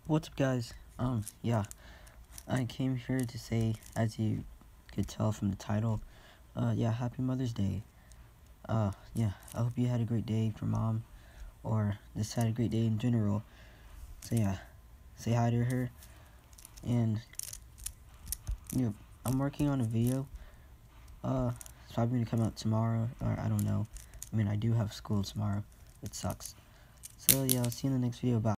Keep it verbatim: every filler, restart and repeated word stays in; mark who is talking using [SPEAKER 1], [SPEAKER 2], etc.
[SPEAKER 1] What's up, guys? Um, yeah, I came here to say, as you could tell from the title, uh, yeah, Happy Mother's Day. Uh, yeah, I hope you had a great day for mom, or just had a great day in general. So yeah, say hi to her, and, you know, I'm working on a video. Uh, it's probably gonna come out tomorrow, or I don't know. I mean, I do have school tomorrow. It sucks. So yeah, I'll see you in the next video. Bye.